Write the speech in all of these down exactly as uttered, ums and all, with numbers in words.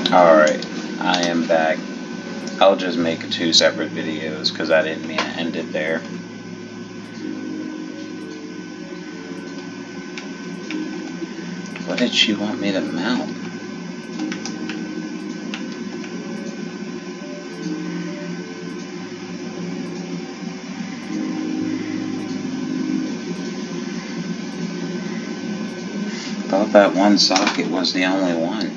Alright, I am back. I'll just make two separate videos because I didn't mean to end it there. What did she want me to mount? I thought that one socket was the only one.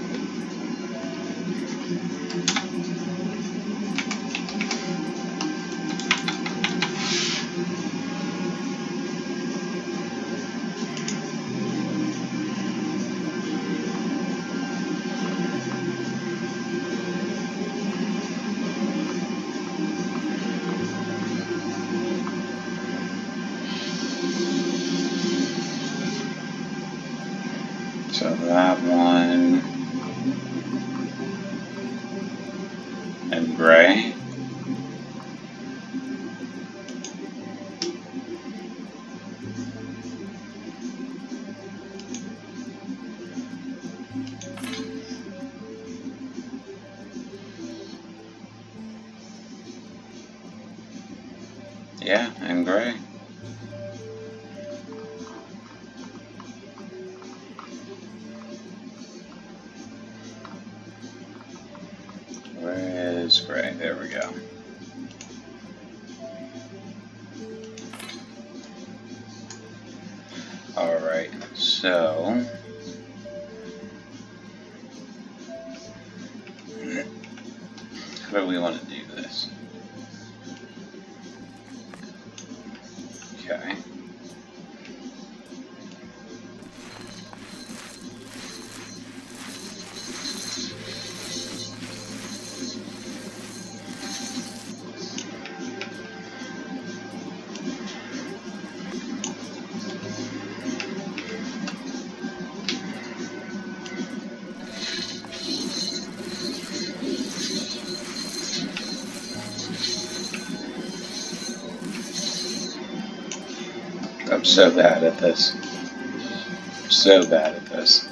So that one and gray. Yeah, and gray. Where is gray? There we go. Alright, so how do we want to do this? Okay. I'm so bad at this. So bad at this.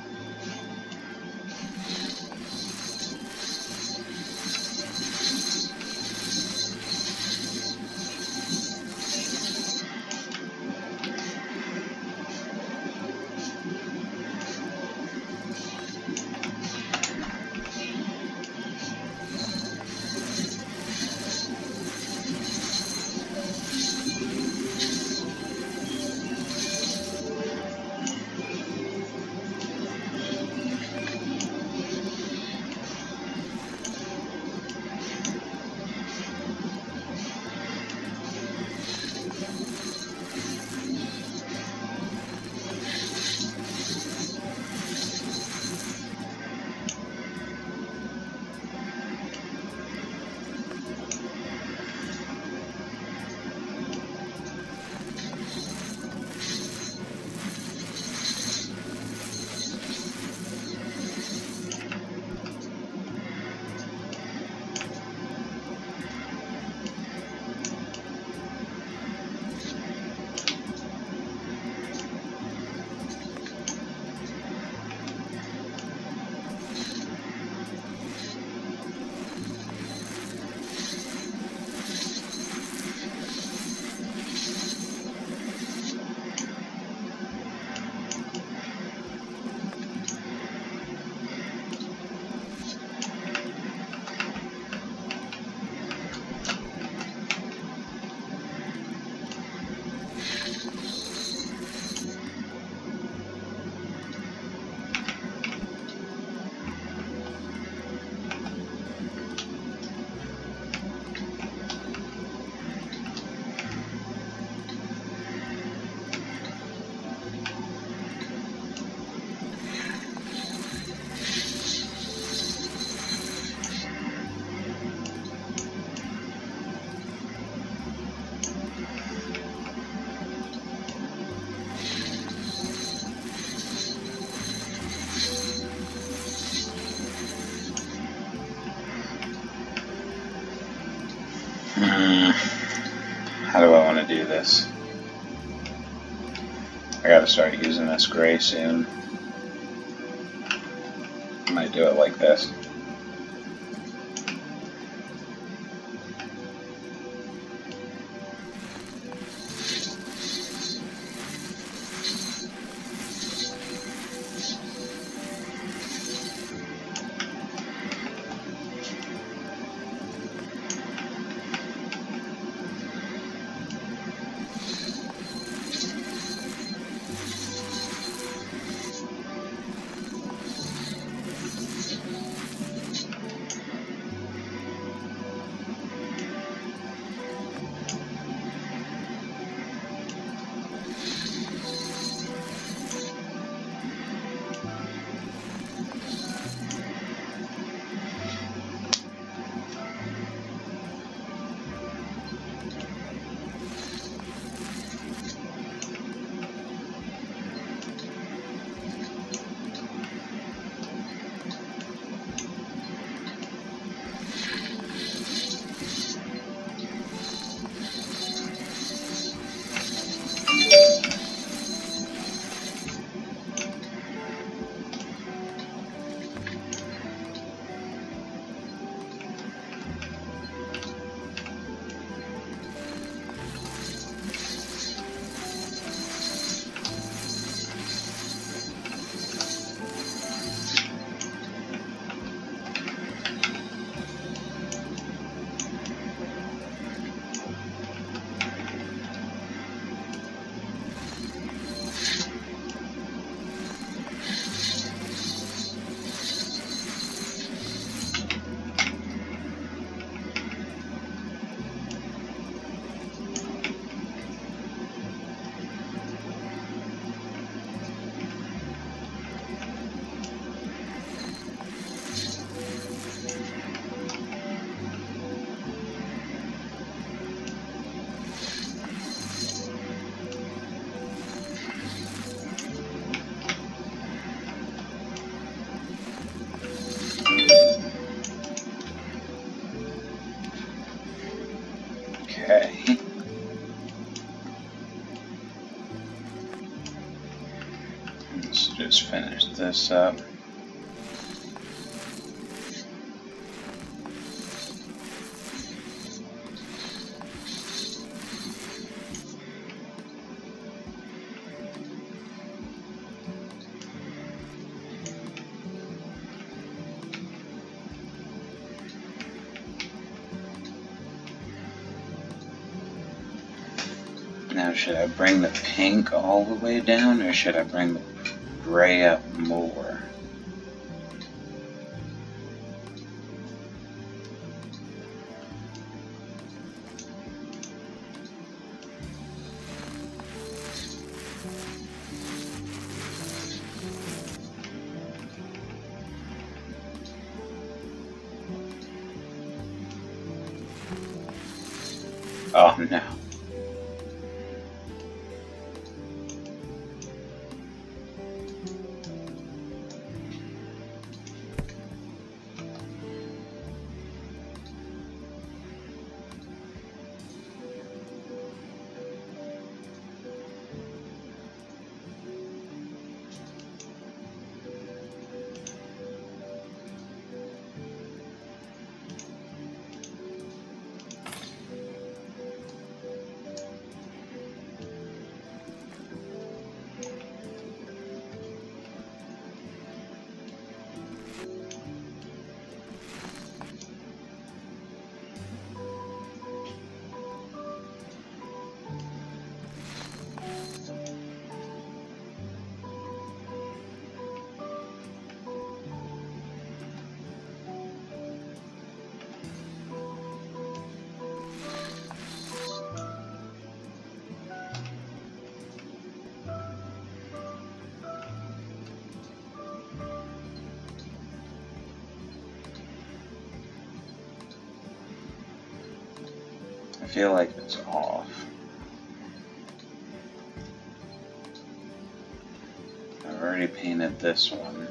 Hmm. How do I want to do this? I gotta start using this gray soon. I might do it like this. this up. Now, should I bring the pink all the way down, or should I bring the gray up more? Oh no. I feel like it's off. I've already painted this one.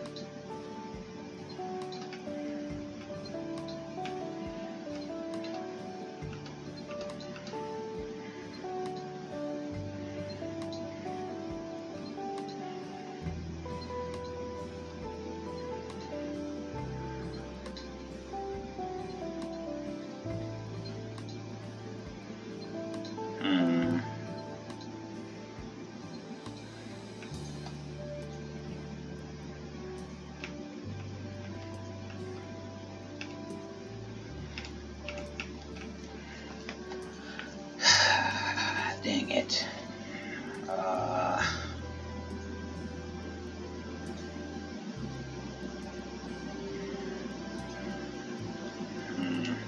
Dang it. Uh, hmm.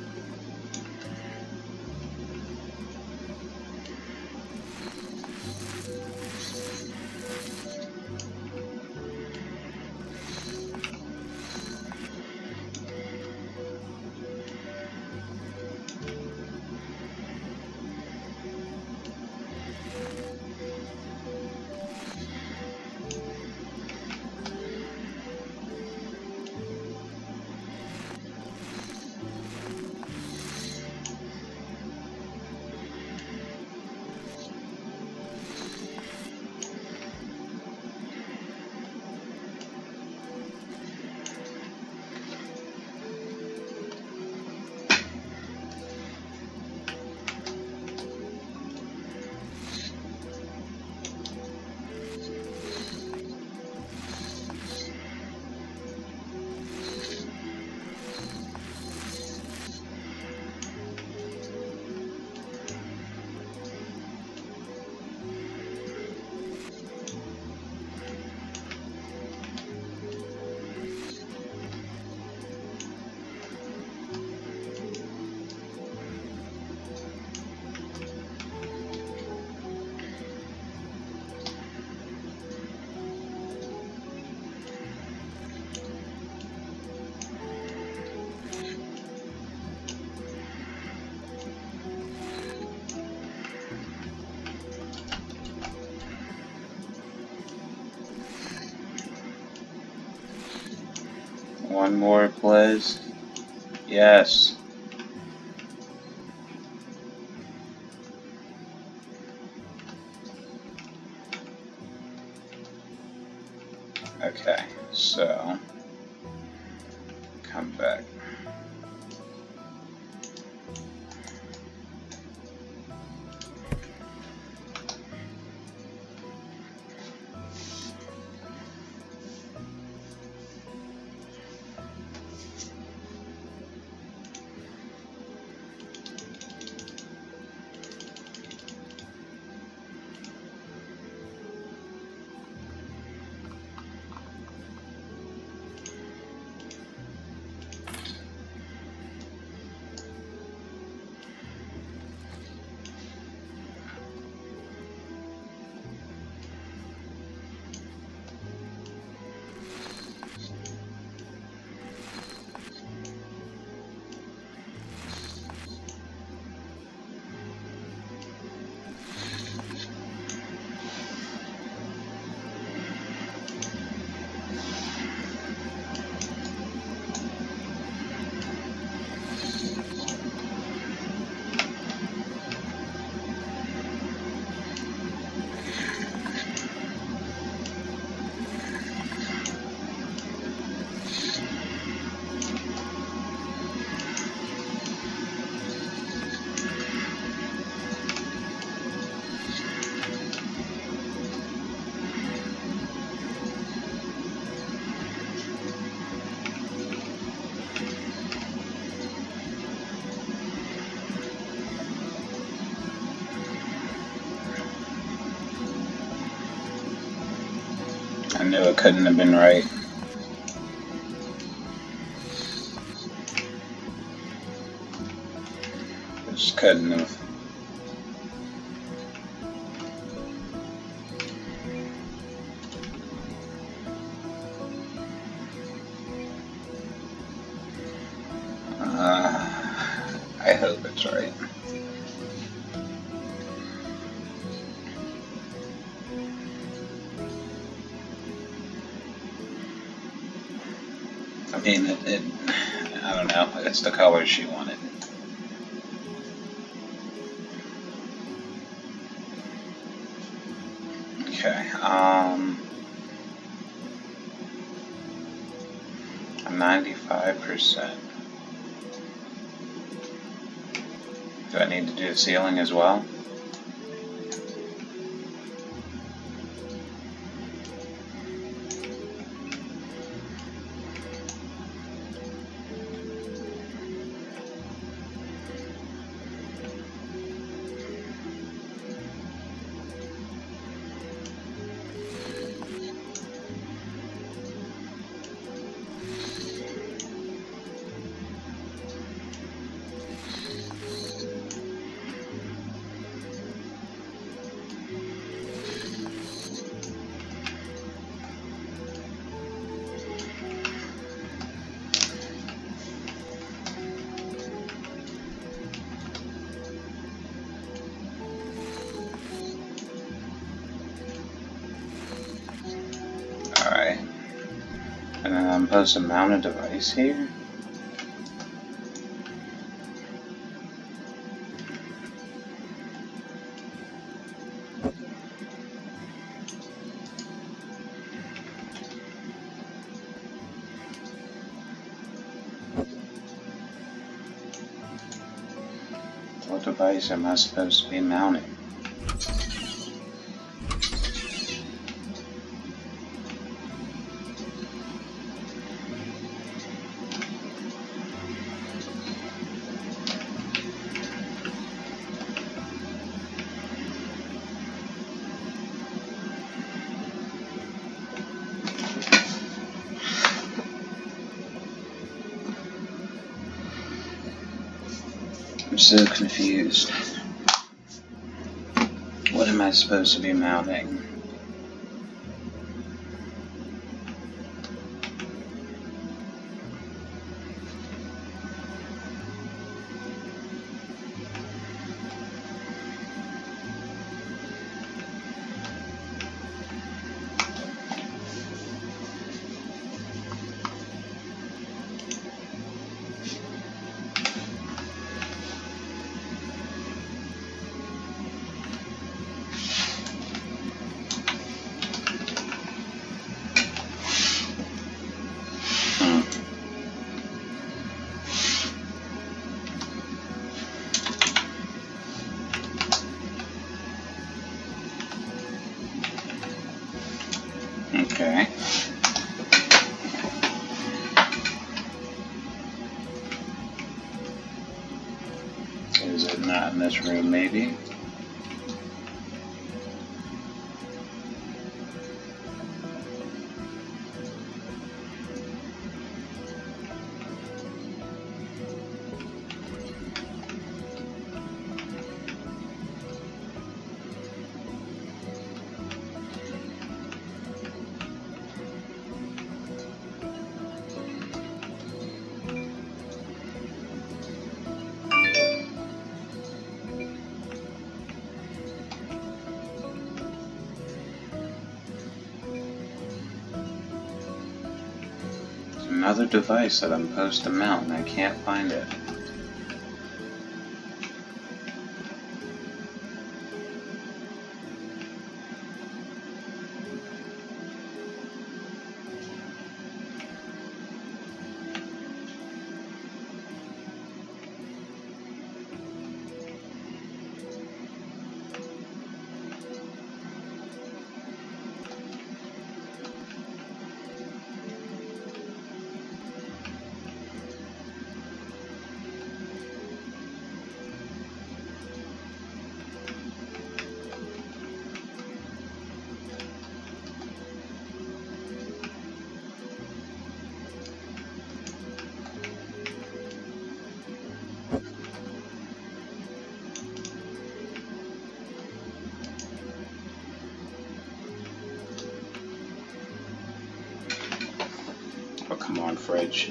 One more, please. Yes. Okay. So, come back. I knew it couldn't have been right. Just couldn't have. Uh, I hope it's right. I mean, it, it, I don't know, it's the color she wanted. Okay, um, ninety-five percent. Do I need to do the ceiling as well? Alright. And then I'm supposed to mount a device here? What device am I supposed to be mounting? I'm so confused. What am I supposed to be mounting? Not in this room, maybe. Another device that I'm supposed to mount and I can't find it. Oh, come on, fridge.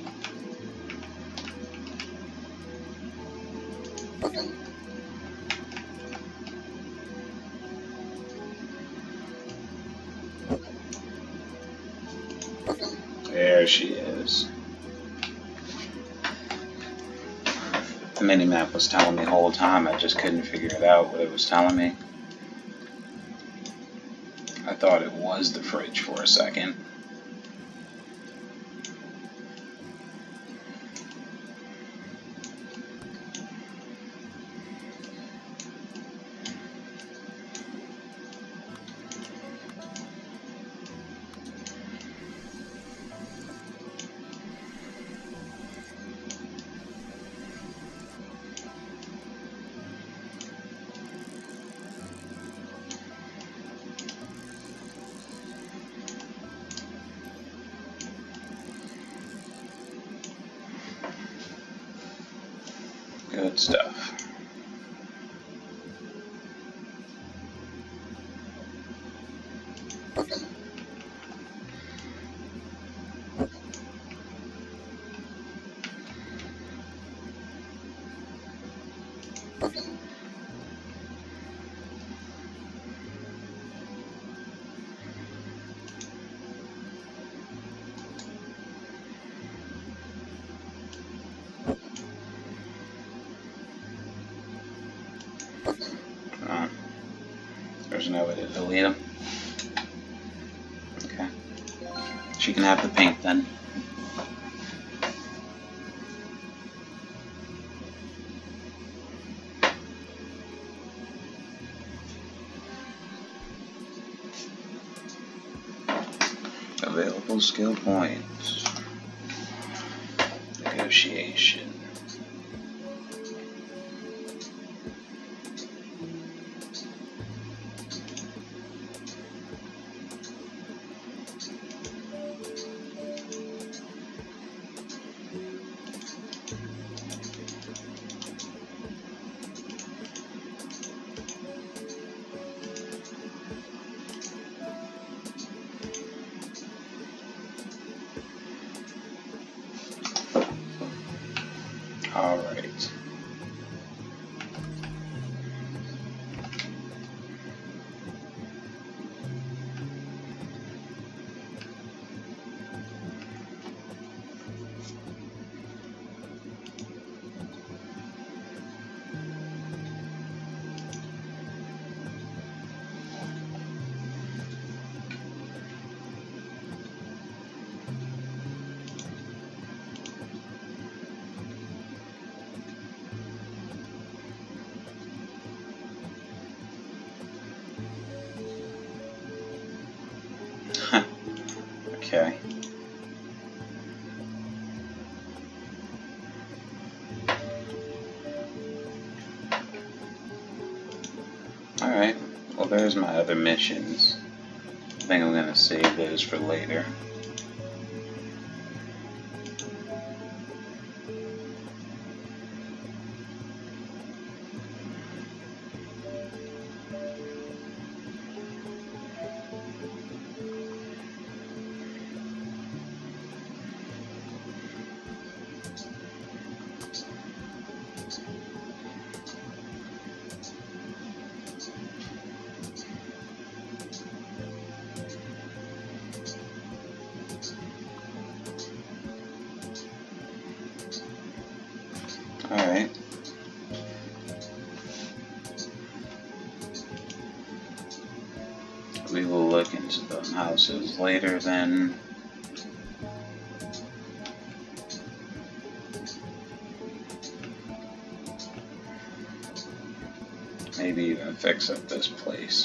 There she is. The minimap was telling me the whole time, I just couldn't figure it out what it was telling me. I thought it was the fridge for a second. Good stuff. Oh, there's no way to delete them. Okay. She can have the paint then. Available skill points. Negotiation. All right. Okay. there's my other missions. I think I'm gonna save those for later. Alright. We will look into the houses later then. Maybe even fix up this place.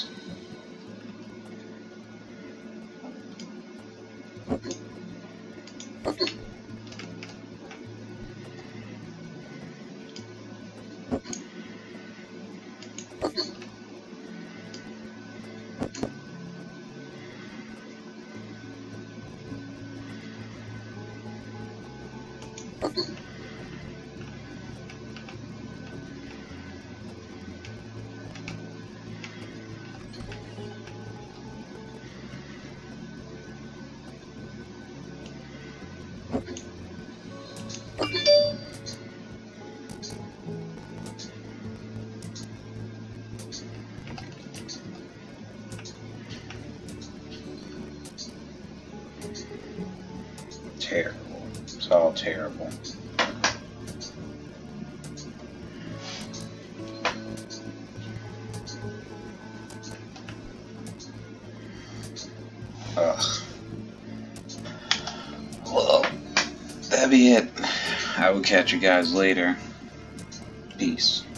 Terrible. It's all terrible. Ugh. Well, that'd be it. I will catch you guys later. Peace.